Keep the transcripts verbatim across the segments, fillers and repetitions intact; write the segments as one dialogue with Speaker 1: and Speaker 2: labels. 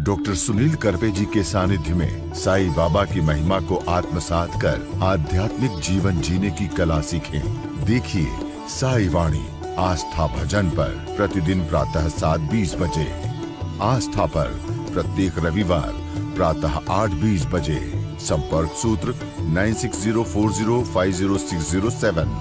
Speaker 1: Doctor Sunil Karpe जी के सानिध्य में साईं बाबा की महिमा को आत्मसात कर आध्यात्मिक जीवन जीने की कला सीखें। देखिए साई वाणी आस्था भजन पर प्रतिदिन प्रातः सात बीस बजे, आस्था पर प्रत्येक रविवार प्रातः आठ बीस बजे। संपर्क सूत्र nine six zero four zero five zero six zero seven.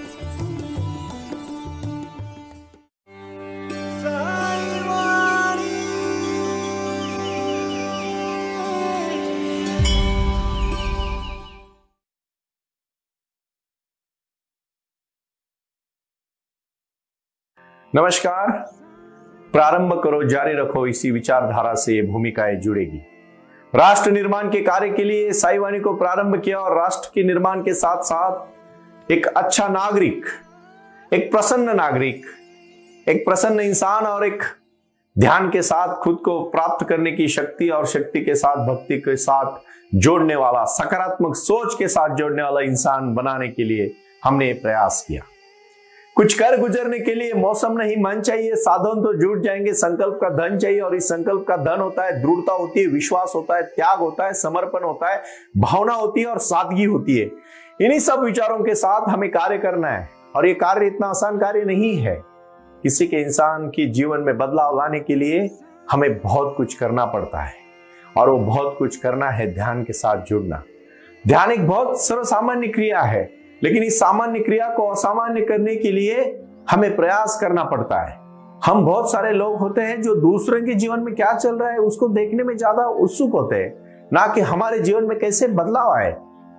Speaker 2: नमस्कार। प्रारंभ करो, जारी रखो, इसी विचारधारा से ये भूमिकाएं जुड़ेगी। राष्ट्र निर्माण के कार्य के लिए साई वाणी को प्रारंभ किया और राष्ट्र के निर्माण के साथ साथ एक अच्छा नागरिक, एक प्रसन्न नागरिक, एक प्रसन्न इंसान और एक ध्यान के साथ खुद को प्राप्त करने की शक्ति और शक्ति के साथ भक्ति के साथ जोड़ने वाला, सकारात्मक सोच के साथ जोड़ने वाला इंसान बनाने के लिए हमने प्रयास किया। कुछ कर गुजरने के लिए मौसम नहीं, मन चाहिए, साधन तो जुट जाएंगे, संकल्प का धन चाहिए और इस संकल्प का धन होता है दृढ़ता होती है, विश्वास होता है, त्याग होता है, समर्पण होता है, भावना होती है और सादगी होती है। इन्हीं सब विचारों के साथ हमें कार्य करना है और ये कार्य इतना आसान कार्य नहीं है। किसी के इंसान की जीवन में बदलाव लाने के लिए हमें बहुत कुछ करना पड़ता है और वो बहुत कुछ करना है ध्यान के साथ जुड़ना। ध्यान एक बहुत सर्वसामान्य क्रिया है, लेकिन इस सामान्य क्रिया को असामान्य करने के लिए हमें प्रयास करना पड़ता है। हम बहुत सारे लोग होते हैं जो दूसरे के जीवन में क्या चल रहा है उसको देखने में ज्यादा उत्सुक होते हैं, ना कि हमारे जीवन में कैसे बदलाव आए।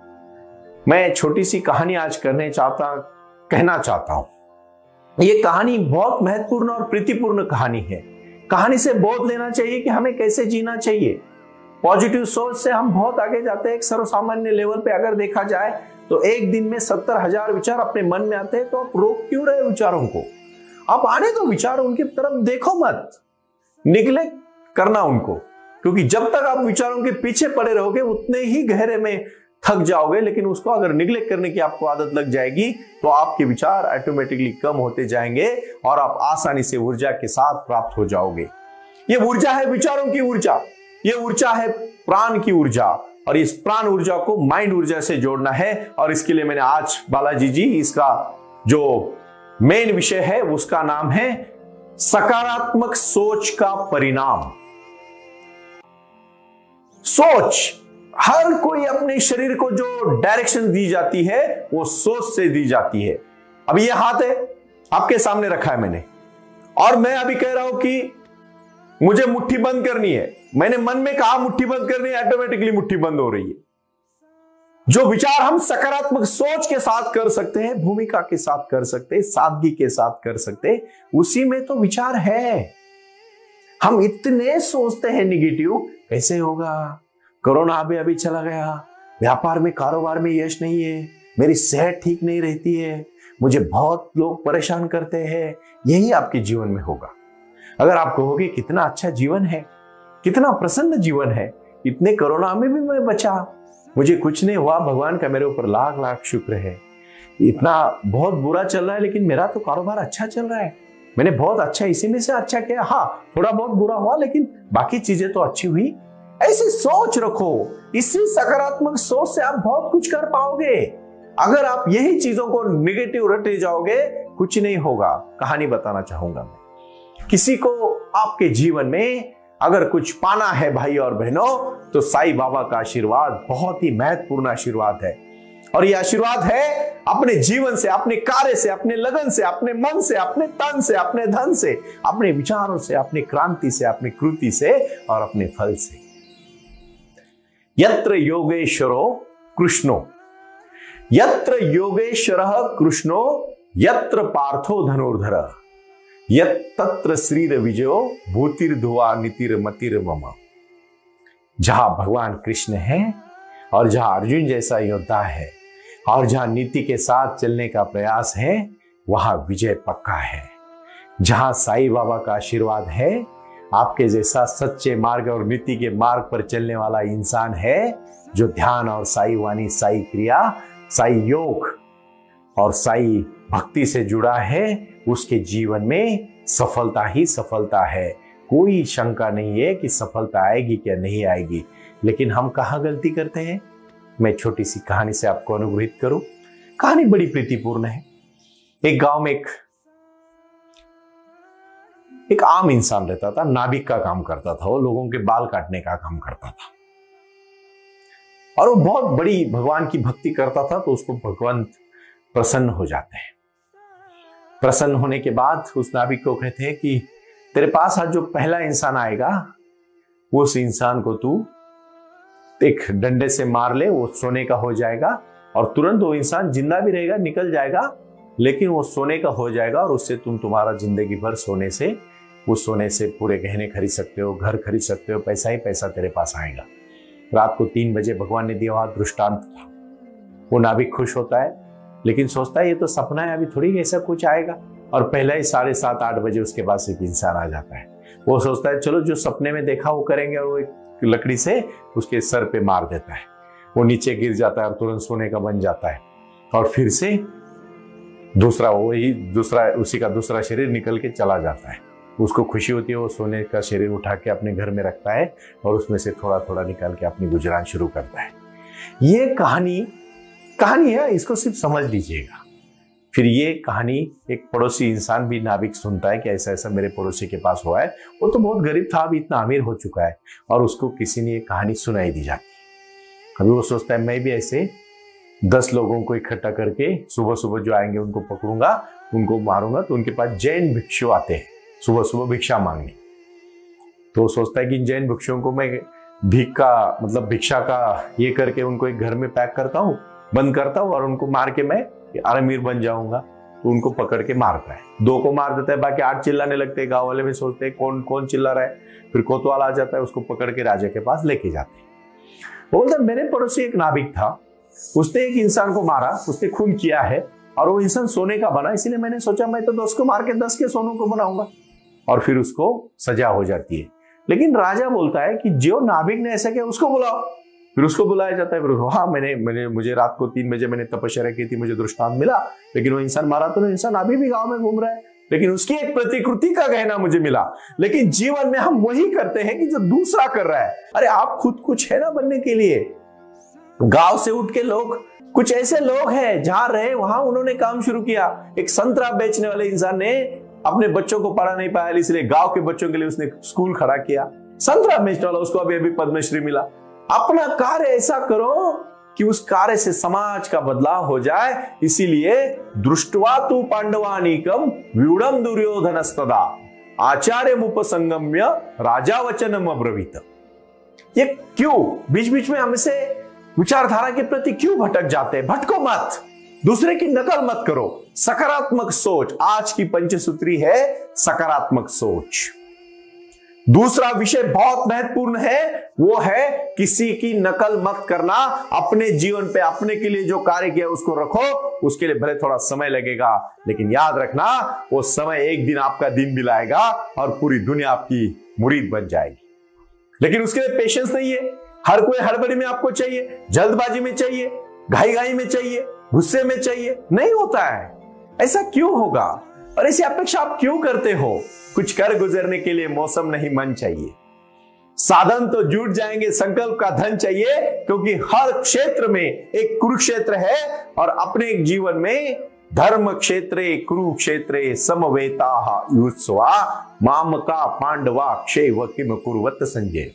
Speaker 2: मैं छोटी सी कहानी आज करने चाहता कहना चाहता हूं। ये कहानी बहुत महत्वपूर्ण और प्रीतिपूर्ण कहानी है। कहानी से बोध लेना चाहिए कि हमें कैसे जीना चाहिए। पॉजिटिव सोच से हम बहुत आगे जाते हैं। एक सर्वसामान्य लेवल पे अगर देखा जाए तो एक दिन में सत्तर हजार विचार अपने मन में आते हैं, तो आप रोक क्यों रहे विचारों को? आप आने दो विचार, उनकी तरफ देखो मत, निगलेक्ट करना उनको, क्योंकि जब तक आप विचारों के पीछे पड़े रहोगे उतने ही गहरे में थक जाओगे। लेकिन उसको अगर निगलेक्ट करने की आपको आदत लग जाएगी तो आपके विचार ऑटोमेटिकली कम होते जाएंगे और आप आसानी से ऊर्जा के साथ प्राप्त हो जाओगे। ये ऊर्जा है विचारों की ऊर्जा, ये ऊर्जा है प्राण की ऊर्जा और इस प्राण ऊर्जा को माइंड ऊर्जा से जोड़ना है। और इसके लिए मैंने आज बालाजी जी इसका जो मेन विषय है उसका नाम है सकारात्मक सोच का परिणाम। सोच, हर कोई अपने शरीर को जो डायरेक्शन दी जाती है वो सोच से दी जाती है। अभी ये हाथ है आपके सामने रखा है मैंने, और मैं अभी कह रहा हूं कि मुझे मुट्ठी बंद करनी है। मैंने मन में कहा मुट्ठी बंद करनी है, ऑटोमेटिकली मुट्ठी बंद हो रही है। जो विचार हम सकारात्मक सोच के साथ कर सकते हैं, भूमिका के साथ कर सकते हैं, सादगी के साथ कर सकते हैं, उसी में तो विचार है। हम इतने सोचते हैं निगेटिव, कैसे होगा, कोरोना अभी अभी चला गया, व्यापार में कारोबार में यश नहीं है, मेरी सेहत ठीक नहीं रहती है, मुझे बहुत लोग परेशान करते हैं, यही आपके जीवन में होगा। अगर आप कहोगे कितना अच्छा जीवन है, कितना प्रसन्न जीवन है, इतने कोरोना में भी मैं बचा, मुझे कुछ नहीं हुआ, भगवान का मेरे ऊपर लाख लाख शुक्र है, इतना बहुत बुरा चल रहा है लेकिन मेरा तो कारोबार अच्छा चल रहा है, मैंने बहुत अच्छा इसी में से अच्छा किया, हाँ थोड़ा बहुत बुरा हुआ लेकिन बाकी चीजें तो अच्छी हुई। ऐसी सोच रखो, इसी सकारात्मक सोच से आप बहुत कुछ कर पाओगे। अगर आप यही चीजों को निगेटिव रटे जाओगे कुछ नहीं होगा। कहानी बताना चाहूंगा मैं। किसी को आपके जीवन में अगर कुछ पाना है भाई और बहनों, तो साईं बाबा का आशीर्वाद बहुत ही महत्वपूर्ण आशीर्वाद है। और यह आशीर्वाद है अपने जीवन से, अपने कार्य से, अपने लगन से, अपने मन से, अपने तन से, अपने धन से, अपने विचारों से, अपनी क्रांति से, अपनी कृति से और अपने फल से। यत्र योगेश्वरो कृष्णो, यत्र योगेश्वरः कृष्णो, यत्र पार्थो धनुर्धर, यत्र श्रीर विजयो भूतिर्धुआ नीतिर्मतिर मम। जहां भगवान कृष्ण है और जहां अर्जुन जैसा योद्धा है और जहां नीति के साथ चलने का प्रयास है, वहां विजय पक्का है। जहां साईं बाबा का आशीर्वाद है, आपके जैसा सच्चे मार्ग और नीति के मार्ग पर चलने वाला इंसान है, जो ध्यान और साई वाणी, साई क्रिया, साई योग और साई भक्ति से जुड़ा है, उसके जीवन में सफलता ही सफलता है। कोई शंका नहीं है कि सफलता आएगी क्या नहीं आएगी। लेकिन हम कहाँ गलती करते हैं? मैं छोटी सी कहानी से आपको अनुग्रहित करूं। कहानी बड़ी प्रीतिपूर्ण है। एक गांव में एक एक आम इंसान रहता था, नाविक का काम करता था। वो लोगों के बाल काटने का काम करता था और वो बहुत बड़ी भगवान की भक्ति करता था, तो उसको भगवान प्रसन्न हो जाते हैं। प्रसन्न होने के बाद उस नाविक को कहते हैं कि तेरे पास आज जो पहला इंसान आएगा, वो उस इंसान को तू एक डंडे से मार ले, वो सोने का हो जाएगा और तुरंत वो इंसान जिंदा भी रहेगा, निकल जाएगा, लेकिन वो सोने का हो जाएगा और उससे तुम तुम्हारा जिंदगी भर सोने से उस सोने से पूरे गहने खरीद सकते हो, घर खरीद सकते हो, पैसा ही पैसा तेरे पास आएगा। रात को तीन बजे भगवान ने दिया हुआ दृष्टांत था। वो नाविक खुश होता है, लेकिन सोचता है ये तो सपना है, अभी थोड़ी ऐसा कुछ आएगा। और पहले ही साढ़े सात आठ बजे उसके पास एक इंसान आ जाता है। वो सोचता है चलो जो सपने में देखा वो करेंगे, और वो एक लकड़ी से उसके सर पे मार देता है। वो नीचे गिर जाता है और तुरंत सोने का बन जाता है। और फिर से दूसरा वही दूसरा उसी का दूसरा शरीर निकल के चला जाता है। उसको खुशी होती है, वो सोने का शरीर उठा के अपने घर में रखता है और उसमें से थोड़ा थोड़ा निकाल के अपनी गुजरान शुरू करता है। ये कहानी कहानी है, इसको सिर्फ समझ लीजिएगा। फिर ये कहानी एक पड़ोसी इंसान भी नाविक सुनता है कि ऐसा ऐसा मेरे पड़ोसी के पास हुआ है। वो तो बहुत गरीब था, अभी इतना अमीर हो चुका है, और उसको किसी ने ये कहानी सुनाई दी जाती। अभी वो सोचता है मैं भी ऐसे दस लोगों को इकट्ठा करके सुबह सुबह जो आएंगे उनको पकड़ूंगा, उनको मारूंगा। तो उनके पास जैन भिक्षु आते हैं सुबह सुबह भिक्षा मांगने। तो सोचता है कि जैन भिक्षुओं को मैं भीख का मतलब भिक्षा का ये करके उनको एक घर में पैक करता हूँ, बंद करता हूँ, और उनको मार के मैं अमीर बन जाऊंगा। तो उनको पकड़ के मारता है, दो को मार देता है, बाकी आठ चिल्लाने लगते हैं। गाँव वाले में सोचते हैं कौन कौन चिल्ला रहा है। फिर कोतवाल आ जाता है, उसको पकड़ के राजा के पास लेके जाते हैं। बोलते मेरे पड़ोसी एक नाविक था, उसने एक इंसान को मारा, उसने खून किया है, और वो इंसान सोने का बना, इसीलिए मैंने सोचा मैं तो दस को मार के दस के सोनों को बनाऊंगा। और फिर उसको सजा हो जाती है। लेकिन राजा बोलता है कि जो नाविक ने ऐसा किया उसको बुलाओ। फिर उसको बुलाया जाता है। फिर हाँ मैंने मैंने मुझे रात को तीन बजे मैंने तपस्या की थी, मुझे दृष्टांत मिला, लेकिन वो इंसान मारा तो नहीं, इंसान अभी भी गांव में घूम रहा है, लेकिन उसकी एक प्रतिकृति का गहना मुझे मिला। लेकिन जीवन में हम वही करते हैं कि जो दूसरा कर रहा है। अरे आप खुद कुछ है ना बनने के लिए। गांव से उठ के लोग, कुछ ऐसे लोग हैं जहां रहे वहां उन्होंने काम शुरू किया। एक संतरा बेचने वाले इंसान ने अपने बच्चों को पढ़ा नहीं पाया, इसलिए गांव के बच्चों के लिए उसने स्कूल खड़ा किया। संतरा बेचने वाला, उसको अभी अभी पद्मश्री मिला। अपना कार्य ऐसा करो कि उस कार्य से समाज का बदलाव हो जाए। इसीलिए दृष्टवा तु पांडवानीकम व्यूढ़म दुर्योधनस्तदा आचार्य उपसंगम्य राजा वचनम अब्रवीत। ये क्यों बीच बीच में हमसे विचारधारा के प्रति क्यों भटक जाते हैं? भटको मत, दूसरे की नकल मत करो, सकारात्मक सोच। आज की पंचसूत्री है सकारात्मक सोच। दूसरा विषय बहुत महत्वपूर्ण है, वो है किसी की नकल मत करना। अपने जीवन पे अपने के लिए जो कार्य किया उसको रखो। उसके लिए भले थोड़ा समय लगेगा, लेकिन याद रखना वो समय एक दिन आपका दिन भी लाएगा और पूरी दुनिया आपकी मुरीद बन जाएगी। लेकिन उसके लिए पेशेंस नहीं है। हर कोई हड़बड़ी में आपको चाहिए, जल्दबाजी में चाहिए, घाई घाई में चाहिए, गुस्से में चाहिए, नहीं होता है। ऐसा क्यों होगा और ऐसी अपेक्षा आप क्यों करते हो? कुछ कर गुजरने के लिए मौसम नहीं मन चाहिए, साधन तो जुट जाएंगे, संकल्प का धन चाहिए, क्योंकि हर क्षेत्र में एक कुरुक्षेत्र है और अपने जीवन में धर्म क्षेत्रे कुरुक्षेत्रे समवेता युत्सवा मामका पांडवा क्षेव किम कुर्वत संजय।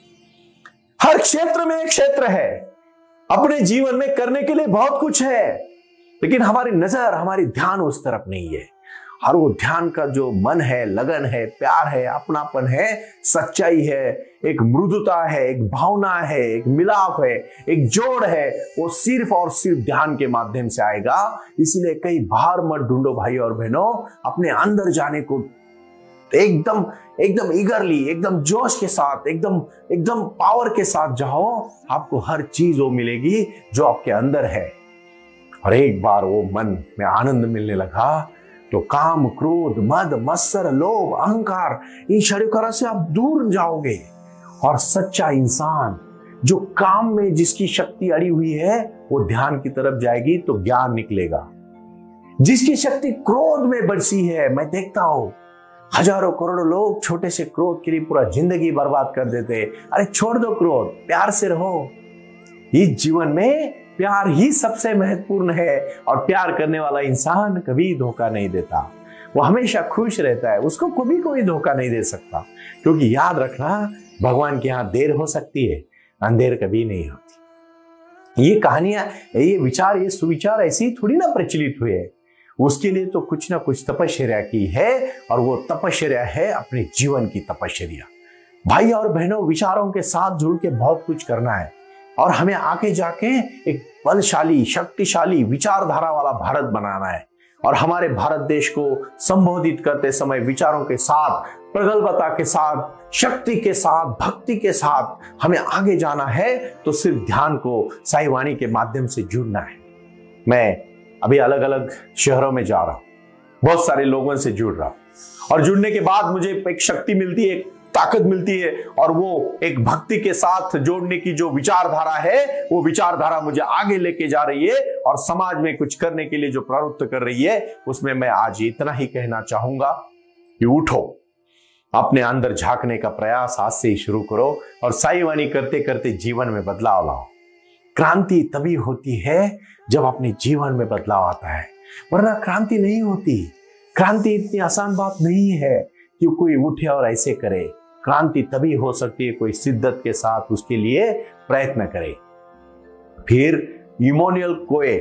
Speaker 2: हर क्षेत्र में एक क्षेत्र है। अपने जीवन में करने के लिए बहुत कुछ है, लेकिन हमारी नजर हमारी ध्यान उस तरफ नहीं है। हर वो ध्यान का जो मन है, लगन है, प्यार है, अपनापन है, सच्चाई है, एक मृदुता है, एक भावना है, एक मिलाप है, एक जोड़ है, वो सिर्फ और सिर्फ ध्यान के माध्यम से आएगा। इसलिए कहीं बाहर मत ढूंढो भाई और बहनों, अपने अंदर जाने को एकदम एकदम ईगरली, एकदम जोश के साथ, एकदम एकदम पावर के साथ जाओ। आपको हर चीज वो मिलेगी जो आपके अंदर है। और एक बार वो मन में आनंद मिलने लगा तो काम, क्रोध, मद, मत्सर, लोभ, अहंकार, इन शरीकारों से आप दूर जाओगे। और सच्चा इंसान जो काम में जिसकी शक्ति अड़ी हुई है वो ध्यान की तरफ जाएगी तो ज्ञान निकलेगा। जिसकी शक्ति क्रोध में बरसी है, मैं देखता हूं हजारों करोड़ों लोग छोटे से क्रोध के लिए पूरा जिंदगी बर्बाद कर देते। अरे छोड़ दो क्रोध, प्यार से रहो। इस जीवन में प्यार ही सबसे महत्वपूर्ण है और प्यार करने वाला इंसान कभी धोखा नहीं देता, वो हमेशा खुश रहता है, उसको कभी कोई धोखा नहीं दे सकता। क्योंकि याद रखना, भगवान के यहां देर हो सकती है, अंधेर कभी नहीं होती। ये कहानियां, ये विचार, ये सुविचार ऐसे ही थोड़ी ना प्रचलित हुए, उसके लिए तो कुछ ना कुछ तपश्चर्या की है, और वो तपश्चर्या है अपने जीवन की तपश्चर्या। भाई और बहनों, विचारों के साथ जुड़ के बहुत कुछ करना है और हमें आगे जाके एक बलशाली, शक्तिशाली विचारधारा वाला भारत बनाना है। और हमारे भारत देश को संबोधित करते समय विचारों के साथ, प्रगल्भता के साथ, शक्ति के साथ, भक्ति के साथ हमें आगे जाना है, तो सिर्फ ध्यान को साई वाणी के माध्यम से जुड़ना है। मैं अभी अलग अलग शहरों में जा रहा हूं, बहुत सारे लोगों से जुड़ रहा हूं, और जुड़ने के बाद मुझे एक शक्ति मिलती है, एक ताकत मिलती है, और वो एक भक्ति के साथ जोड़ने की जो विचारधारा है, वो विचारधारा मुझे आगे लेके जा रही है और समाज में कुछ करने के लिए जो प्रवृत्त कर रही है, उसमें मैं आज इतना ही कहना चाहूंगा कि उठो, अपने अंदर झांकने का प्रयास आज से ही शुरू करो और साई वाणी करते करते जीवन में बदलाव लाओ। क्रांति तभी होती है जब अपने जीवन में बदलाव आता है, वरना क्रांति नहीं होती। क्रांति इतनी आसान बात नहीं है कि कोई उठे और ऐसे करे। क्रांति तभी हो सकती है कोई शिद्दत के साथ उसके लिए प्रयत्न करे। फिर इमोनियल कोए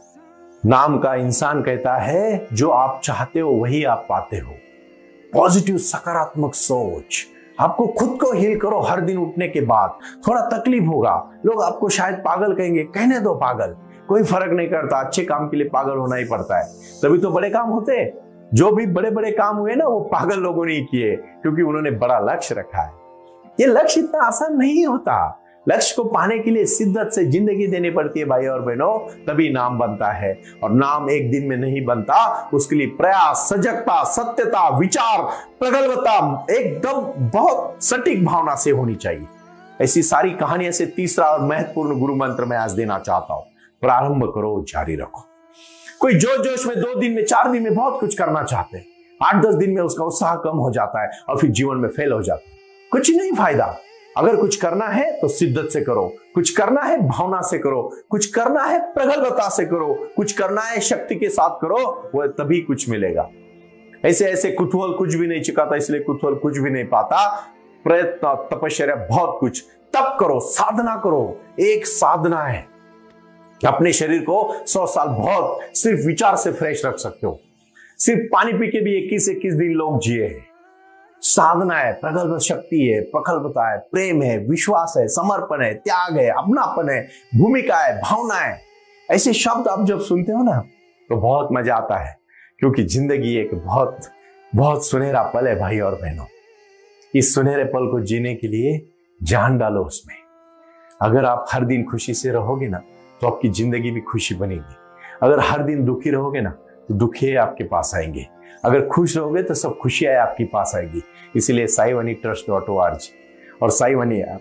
Speaker 2: नाम का इंसान कहता है, जो आप चाहते हो वही आप पाते हो। पॉजिटिव, सकारात्मक सोच। आपको खुद को हील करो। हर दिन उठने के बाद थोड़ा तकलीफ होगा, लोग आपको शायद पागल कहेंगे, कहने दो पागल, कोई फर्क नहीं करता, अच्छे काम के लिए पागल होना ही पड़ता है, तभी तो बड़े काम होते हैं। जो भी बड़े बड़े काम हुए ना, वो पागल लोगों ने किए, क्योंकि उन्होंने बड़ा लक्ष्य रखा है। ये लक्ष्य इतना आसान नहीं होता। लक्ष्य को पाने के लिए शिद्दत से जिंदगी देनी पड़ती है भाई और बहनों, तभी नाम बनता है। और नाम एक दिन में नहीं बनता, उसके लिए प्रयास, सजगता, सत्यता, विचार, प्रगल्भता एकदम बहुत सटीक भावना से होनी चाहिए। ऐसी सारी कहानियों से तीसरा और महत्वपूर्ण गुरु मंत्र मैं आज देना चाहता हूं, प्रारंभ करो, जारी रखो। कोई जोश जोश में दो दिन में, चार दिन में बहुत कुछ करना चाहते हैं, आठ दस दिन में उसका उत्साह कम हो जाता है और फिर जीवन में फेल हो जाता है। कुछ नहीं फायदा। अगर कुछ करना है तो शिद्दत से करो, कुछ करना है भावना से करो, कुछ करना है प्रगल्भता से करो, कुछ करना है शक्ति के साथ करो, वो तभी कुछ मिलेगा। ऐसे ऐसे कुतूहल कुछ भी नहीं चुकाता, इसलिए कुतूहल कुछ भी नहीं पाता। प्रयत्न, तपश्चर्या, बहुत कुछ तप करो, साधना करो। एक साधना है, अपने शरीर को सौ साल बहुत सिर्फ विचार से फ्रेश रख सकते हो। सिर्फ पानी पी के भी इक्कीस इक्कीस दिन लोग जिए हैं। साधना है, प्रगल्भ शक्ति है, प्रगल्भता है, प्रेम है, विश्वास है, समर्पण है, त्याग है, अपनापन है, भूमिका है, भावना है। ऐसे शब्द आप जब सुनते हो ना, तो बहुत मजा आता है, क्योंकि जिंदगी एक बहुत बहुत सुनहरा पल है भाई और बहनों। इस सुनहरे पल को जीने के लिए जान डालो उसमें। अगर आप हर दिन खुशी से रहोगे ना, तो आपकी जिंदगी भी खुशी बनेगी। अगर हर दिन दुखी रहोगे ना, तो दुखी आपके पास आएंगे। अगर खुश रहोगे तो सब खुशियां आपके पास आएगी। इसीलिए Sai Vani trust dot O R G और साई वाणी ऐप,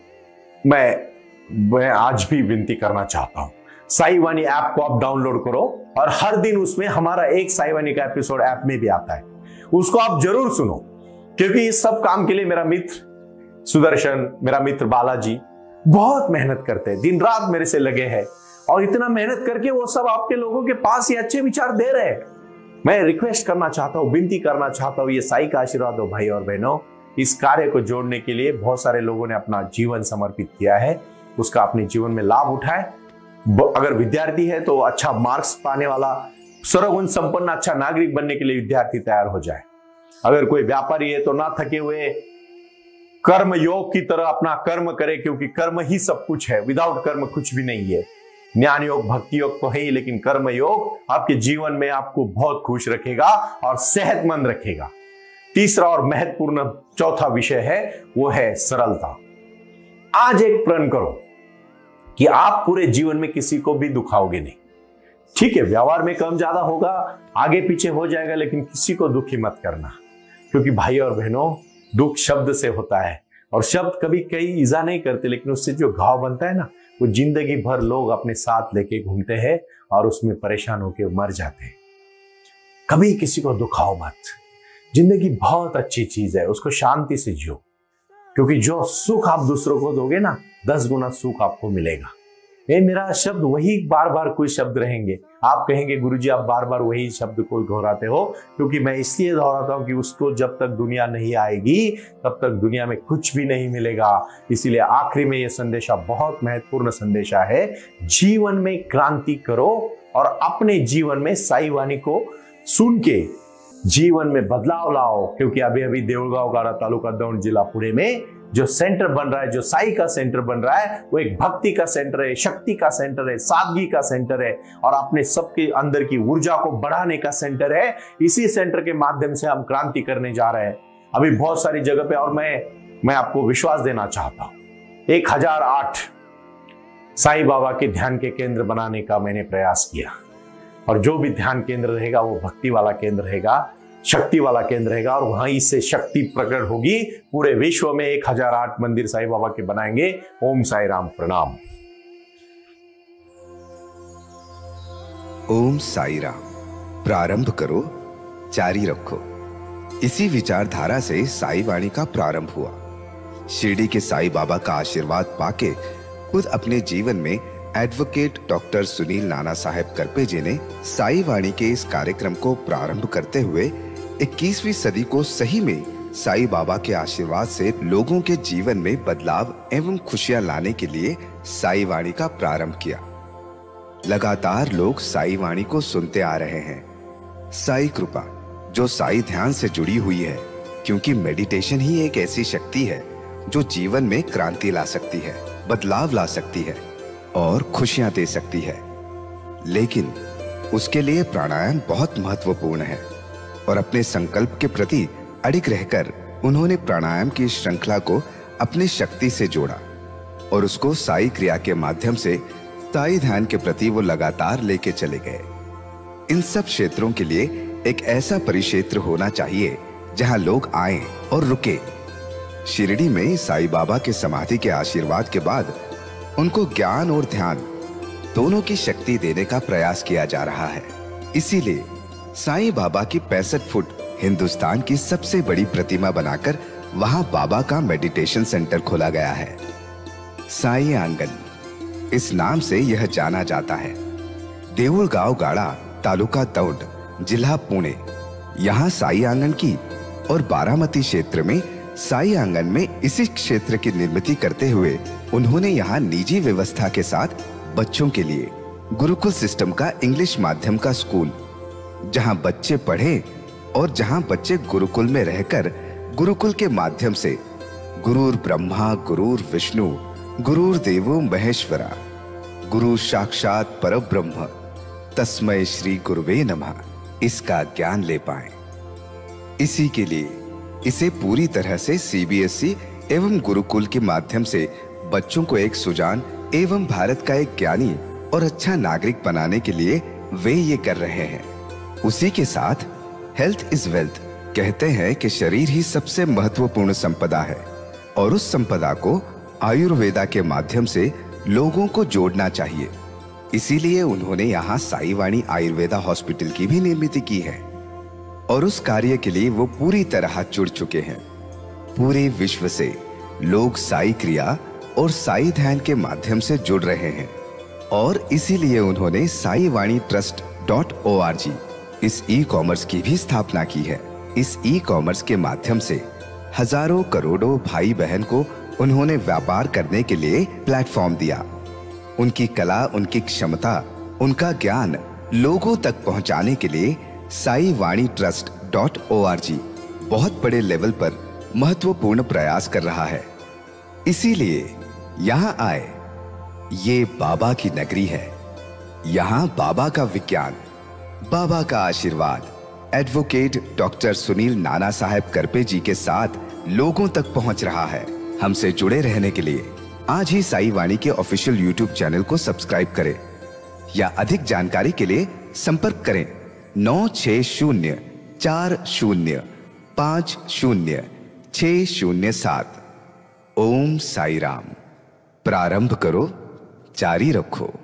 Speaker 2: मैं मैं आज भी विनती करना चाहता हूं, साई वाणी ऐप को आप डाउनलोड करो और हर दिन उसमें हमारा एक साई वाणी का एपिसोड ऐप में भी आता है, उसको आप जरूर सुनो। क्योंकि इस सब काम के लिए मेरा मित्र सुदर्शन, मेरा मित्र बालाजी बहुत मेहनत करते हैं, दिन रात मेरे से लगे हैं, और इतना मेहनत करके वो सब आपके लोगों के पास ये अच्छे विचार दे रहे हैं। मैं रिक्वेस्ट करना चाहता हूं, विनती करना चाहता हूं, ये साई का आशीर्वाद हो भाई और बहनों। इस कार्य को जोड़ने के लिए बहुत सारे लोगों ने अपना जीवन समर्पित किया है, उसका अपने जीवन में लाभ उठाए। अगर विद्यार्थी है तो अच्छा मार्क्स पाने वाला, सर्वगुण संपन्न अच्छा नागरिक बनने के लिए विद्यार्थी तैयार हो जाए। अगर कोई व्यापारी है तो ना थके हुए कर्म योग की तरह अपना कर्म करे, क्योंकि कर्म ही सब कुछ है, विदाउट कर्म कुछ भी नहीं है। ज्ञान योग, भक्ति योग तो है ही, लेकिन कर्म योग आपके जीवन में आपको बहुत खुश रखेगा और सेहतमंद रखेगा। तीसरा और महत्वपूर्ण चौथा विषय है, वो है सरलता। आज एक प्रण करो कि आप पूरे जीवन में किसी को भी दुखाओगे नहीं। ठीक है, व्यवहार में कम ज्यादा होगा, आगे पीछे हो जाएगा, लेकिन किसी को दुखी मत करना। क्योंकि भाई और बहनों, दुख शब्द से होता है और शब्द कभी कई ईजा नहीं करते, लेकिन उससे जो घाव बनता है ना, वो जिंदगी भर लोग अपने साथ लेके घूमते हैं और उसमें परेशान होकर मर जाते हैं। कभी किसी को दुखाओ मत। जिंदगी बहुत अच्छी चीज है, उसको शांति से जियो, क्योंकि जो सुख आप दूसरों को दोगे ना, दस गुना सुख आपको मिलेगा। ये मेरा शब्द वही बार बार कोई शब्द रहेंगे। आप कहेंगे गुरुजी आप बार बार वही शब्द को दोहराते हो, क्योंकि मैं इसलिए दोहराता हूं कि उसको जब तक दुनिया नहीं आएगी तब तक दुनिया में कुछ भी नहीं मिलेगा। इसीलिए आखिरी में यह संदेशा बहुत महत्वपूर्ण संदेशा है, जीवन में क्रांति करो और अपने जीवन में साई वाणी को सुन के जीवन में बदलाव लाओ। क्योंकि अभी अभी देऊळगाव गारा तालुका दौंड जिला पुणे में जो सेंटर बन रहा है, जो साई का सेंटर बन रहा है, वो एक भक्ति का सेंटर है, शक्ति का सेंटर है, सादगी का सेंटर है और अपने सबके अंदर की ऊर्जा को बढ़ाने का सेंटर है। इसी सेंटर के माध्यम से हम क्रांति करने जा रहे हैं अभी बहुत सारी जगह पे। और मैं मैं आपको विश्वास देना चाहता हूं, एक हजार आठ साईं बाबा के ध्यान के केंद्र बनाने का मैंने प्रयास किया और जो भी ध्यान केंद्र रहेगा वो भक्ति वाला केंद्र रहेगा, शक्ति वाला केंद्र रहेगा और वहीं से शक्ति प्रकट होगी। पूरे विश्व में एक हजार आठ मंदिर साईं बाबा के बनाएंगे। ओम साई राम, प्रणाम।
Speaker 3: ओम साई राम। प्रारंभ करो, जारी रखो। इसी विचारधारा से साई वाणी का प्रारंभ हुआ। शिरडी के साई बाबा का आशीर्वाद पाके खुद अपने जीवन में एडवोकेट डॉक्टर सुनील नाना साहेब करपे जी ने साई वाणी के इस कार्यक्रम को प्रारंभ करते हुए इक्कीसवीं सदी को सही में साई बाबा के आशीर्वाद से लोगों के जीवन में बदलाव एवं खुशियां लाने के लिए साई वाणी का प्रारंभ किया। लगातार लोग साई वाणी को सुनते आ रहे हैं। साई कृपा जो साई ध्यान से जुड़ी हुई है, क्योंकि मेडिटेशन ही एक ऐसी शक्ति है जो जीवन में क्रांति ला सकती है, बदलाव ला सकती है और खुशियां दे सकती है। लेकिन उसके लिए प्राणायाम बहुत महत्वपूर्ण है और अपने संकल्प के प्रति अडिग रहकर उन्होंने प्राणायाम की श्रृंखला को अपनी शक्ति से जोड़ा और उसको साई क्रिया के माध्यम से साई ध्यान के प्रति वो लगातार लेके चले गए। इन सब क्षेत्रों के लिए एक ऐसा परिक्षेत्र होना चाहिए जहां लोग आए और रुके। शिरडी में साई बाबा के समाधि के आशीर्वाद के बाद उनको ज्ञान और ध्यान दोनों की शक्ति देने का प्रयास किया जा रहा है। इसीलिए साईं बाबा की पैंसठ फुट हिंदुस्तान की सबसे बड़ी प्रतिमा बनाकर वहां बाबा का मेडिटेशन सेंटर खोला गया है। साई आंगन इस नाम से यह जाना जाता है। देऊळगाव गाड़ा तालुका दौंड जिला पुणे, यहाँ साई आंगन की और बारामती क्षेत्र में साई आंगन में इसी क्षेत्र की निर्मित करते हुए उन्होंने यहाँ निजी व्यवस्था के साथ बच्चों के लिए गुरुकुल सिस्टम का इंग्लिश माध्यम का स्कूल, जहां बच्चे पढ़े और जहां बच्चे गुरुकुल में रहकर गुरुकुल के माध्यम से गुरुर ब्रह्मा गुरुर विष्णु गुरुर देवो महेश्वरा गुरु साक्षात परब्रह्म तस्मै श्री गुरुवे नमः इसका ज्ञान ले पाए। इसी के लिए इसे पूरी तरह से सीबीएसई एवं गुरुकुल के माध्यम से बच्चों को एक सुजान एवं भारत का एक ज्ञानी और अच्छा नागरिक बनाने के लिए वे ये कर रहे हैं। उसी के साथ हेल्थ इज वेल्थ कहते हैं कि शरीर ही सबसे महत्वपूर्ण संपदा है और उस संपदा को आयुर्वेदा के माध्यम से लोगों को जोड़ना चाहिए। इसीलिए उन्होंने यहाँ साई वाणी आयुर्वेदा हॉस्पिटल की भी निर्मित की है और उस कार्य के लिए वो पूरी तरह जुड़ चुके हैं। पूरे विश्व से लोग साई क्रिया और साई ध्यान के माध्यम से जुड़ रहे हैं और इसीलिए उन्होंने Sai Vani trust dot O R G इस ई कॉमर्स की भी स्थापना की है। इस ई कॉमर्स के माध्यम से हजारों करोड़ों भाई बहन को उन्होंने व्यापार करने के लिए प्लेटफॉर्म दिया। उनकी कला, उनकी क्षमता, उनका ज्ञान लोगों तक पहुंचाने के लिए Sai Vani trust dot O R G बहुत बड़े लेवल पर महत्वपूर्ण प्रयास कर रहा है। इसीलिए यहाँ आए, ये बाबा की नगरी है। यहाँ बाबा का विज्ञान, बाबा का आशीर्वाद एडवोकेट डॉक्टर सुनील नाना साहेब करपे जी के साथ लोगों तक पहुंच रहा है। हमसे जुड़े रहने के लिए आज ही साई वाणी के ऑफिशियल यूट्यूब चैनल को सब्सक्राइब करें या अधिक जानकारी के लिए संपर्क करें नौ छह शून्य चार शून्य पाँच शून्य छह शून्य सात। ओम साई राम। प्रारंभ करो, जारी रखो।